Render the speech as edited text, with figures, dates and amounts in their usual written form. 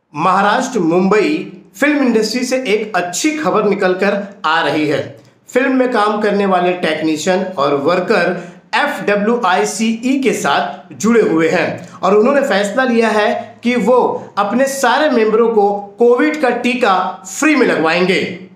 Maharashtra Mumbai film industry से एक अच्छी खबर निकलकर आ रही है। फिल्म में काम करने वाले टेक्नीशियन और वर्कर FWICE के साथ जुड़े हुए हैं और उन्होंने फैसला लिया है कि वो अपने सारे मेंबरों को कोविड का टीका फ्री में लगवाएंगे।